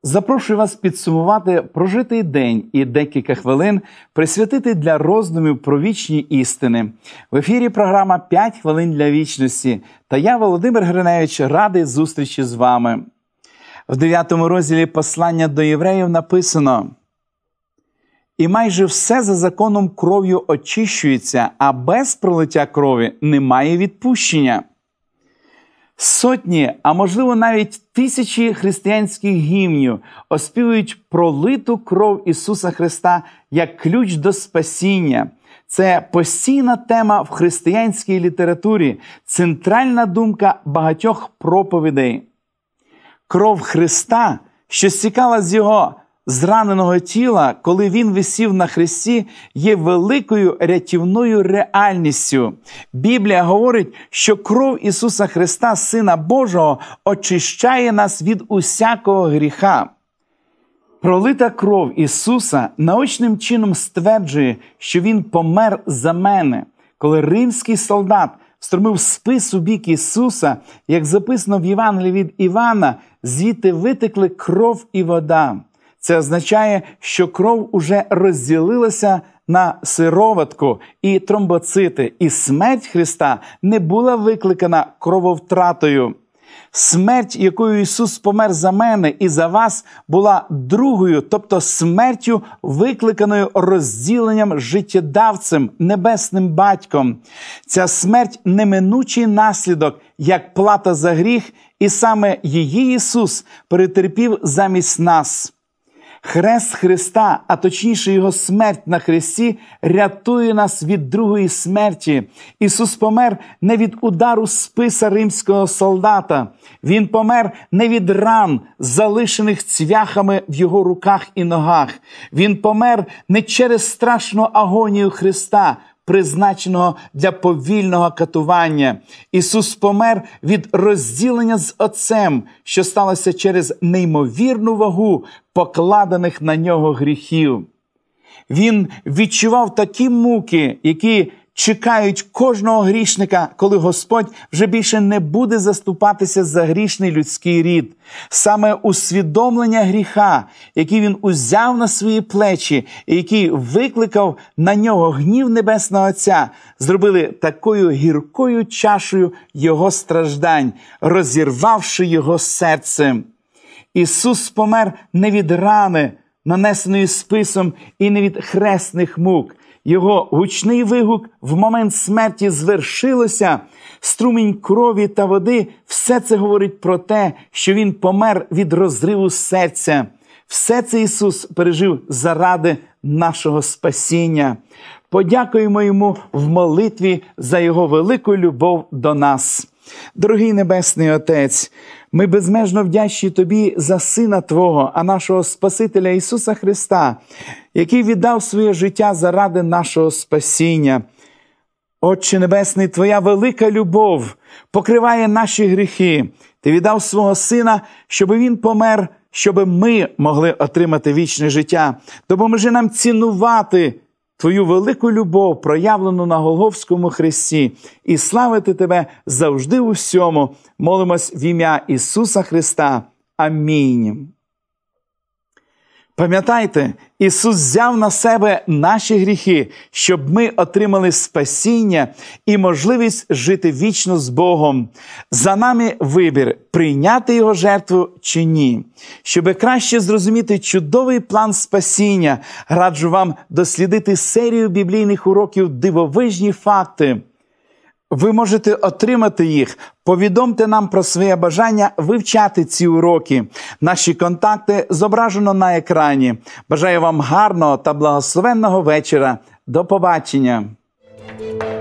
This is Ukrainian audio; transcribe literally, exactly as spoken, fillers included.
Запрошую вас підсумувати прожитий день і декілька хвилин присвятити для роздумів про вічні істини. В ефірі програма «п'ять хвилин для вічності» та я, Володимир Гриневич, радий зустрічі з вами. В дев'ятому розділі послання до євреїв написано: «І майже все за законом кров'ю очищується, а без пролиття крові немає відпущення». Сотні, а можливо навіть тисячі християнських гімнів оспівують пролиту кров Ісуса Христа як ключ до спасіння. Це постійна тема в християнській літературі, центральна думка багатьох проповідей. Кров Христа, що стікала з Його зраненого тіла, коли Він висів на хресті, є великою рятівною реальністю. Біблія говорить, що кров Ісуса Христа, Сина Божого, очищає нас від усякого гріха. Пролита кров Ісуса наочним чином стверджує, що Він помер за мене. Коли римський солдат встромив спис у бік Ісуса, як записано в Євангелії від Івана, звідти витекли кров і вода. Це означає, що кров уже розділилася на сироватку і тромбоцити, і смерть Христа не була викликана крововтратою. Смерть, якою Ісус помер за мене і за вас, була другою, тобто смертю, викликаною розділенням життєдавцем, небесним батьком. Ця смерть – неминучий наслідок, як плата за гріх, і саме її Ісус перетерпів замість нас. Хрест Христа, а точніше Його смерть на хресті, рятує нас від другої смерті. Ісус помер не від удару списа римського солдата. Він помер не від ран, залишених цвяхами в Його руках і ногах. Він помер не через страшну агонію Христа, призначеного для повільного катування. Ісус помер від розділення з Отцем, що сталося через неймовірну вагу покладених на Нього гріхів. Він відчував такі муки, які чекають кожного грішника, коли Господь вже більше не буде заступатися за грішний людський рід. Саме усвідомлення гріха, який Він узяв на свої плечі і який викликав на Нього гнів Небесного Отця, зробили такою гіркою чашею Його страждань, розірвавши Його серце. Ісус помер не від рани, нанесеної списом, і не від хресних мук. Його гучний вигук в момент смерті звершилося. Струмінь крові та води – все це говорить про те, що Він помер від розриву серця. Все це Ісус пережив заради нашого спасіння. Подякуємо Йому в молитві за Його велику любов до нас. Дорогий Небесний Отець, ми безмежно вдячні Тобі за Сина Твого, а нашого Спасителя Ісуса Христа, який віддав своє життя заради нашого спасіння. Отче Небесний, Твоя велика любов покриває наші гріхи. Ти віддав свого Сина, щоб Він помер, щоб ми могли отримати вічне життя. Допоможи нам цінувати Твою велику любов, проявлену на Голгофському хресті, і славити Тебе завжди у всьому. Молимось в ім'я Ісуса Христа. Амінь. Пам'ятайте, Ісус взяв на себе наші гріхи, щоб ми отримали спасіння і можливість жити вічно з Богом. За нами вибір – прийняти Його жертву чи ні. Щоби краще зрозуміти чудовий план спасіння, раджу вам дослідити серію біблійних уроків «Дивовижні факти». Ви можете отримати їх. Повідомте нам про своє бажання вивчати ці уроки. Наші контакти зображено на екрані. Бажаю вам гарного та благословенного вечора. До побачення!